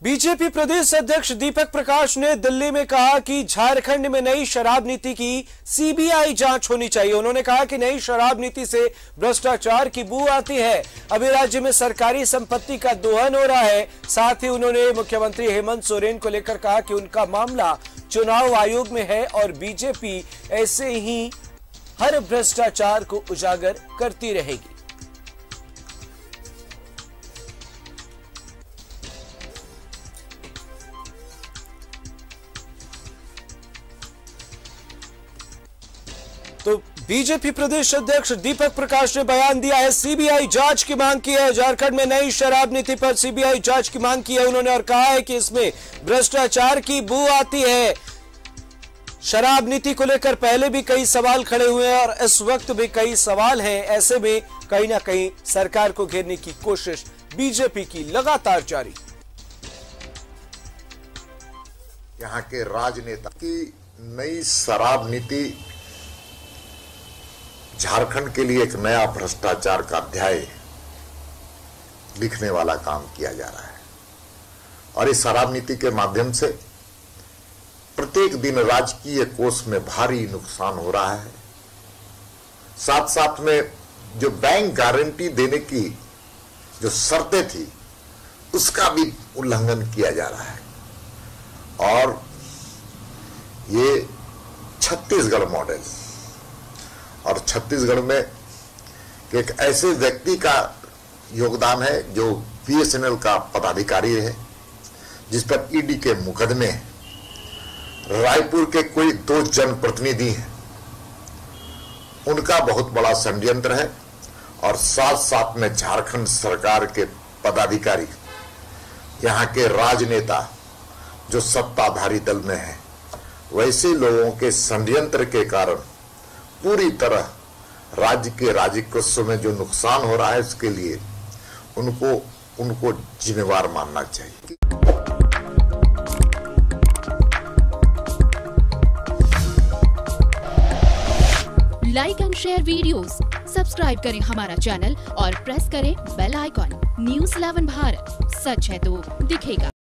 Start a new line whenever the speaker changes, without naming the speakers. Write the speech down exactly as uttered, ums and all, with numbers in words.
BJP प्रदेश अध्यक्ष दीपक प्रकाश ने दिल्ली में कहा कि झारखंड में नई शराब नीति की सीबीआई जांच होनी चाहिए। उन्होंने कहा कि नई शराब नीति से भ्रष्टाचार की बू आती है। अभी राज्य में सरकारी संपत्ति का दोहन हो रहा है। साथ ही उन्होंने मुख्यमंत्री हेमंत सोरेन को लेकर कहा कि उनका मामला चुनाव आयोग में है और बीजेपी ऐसे ही हर भ्रष्टाचार को उजागर करती रहेगी। तो बीजेपी प्रदेश अध्यक्ष दीपक प्रकाश ने बयान दिया है, सीबीआई जांच की मांग की है। झारखंड में नई शराब नीति पर सीबीआई जांच की मांग की है उन्होंने और कहा है कि इसमें भ्रष्टाचार की बू आती है। शराब नीति को लेकर पहले भी कई सवाल खड़े हुए हैं और इस वक्त भी कई सवाल हैं। ऐसे में कहीं ना कहीं सरकार को घेरने की कोशिश बीजेपी की लगातार जारी।
यहाँ के राजनेता की नई शराब नीति झारखंड के लिए एक नया भ्रष्टाचार का अध्याय लिखने वाला काम किया जा रहा है और इस शराब नीति के माध्यम से प्रत्येक दिन राजकीय कोष में भारी नुकसान हो रहा है। साथ साथ में जो बैंक गारंटी देने की जो शर्तें थी उसका भी उल्लंघन किया जा रहा है और ये छत्तीसगढ़ मॉडल और छत्तीसगढ़ में एक ऐसे व्यक्ति का योगदान है जो बीएसएनएल का पदाधिकारी है जिस पर ईडी के मुकदमे हैं। रायपुर के कोई दो जनप्रतिनिधि हैं, उनका बहुत बड़ा षड्यंत्र है और साथ साथ में झारखंड सरकार के पदाधिकारी, यहाँ के राजनेता जो सत्ताधारी दल में हैं, वैसे लोगों के षड्यंत्र के कारण पूरी तरह राज्य के राजस्व में जो नुकसान हो रहा है उसके लिए उनको उनको जिम्मेवार मानना चाहिए।
Like and share videos, subscribe करें हमारा चैनल और प्रेस करें bell icon. News eleven Bharat, सच है तो दिखेगा।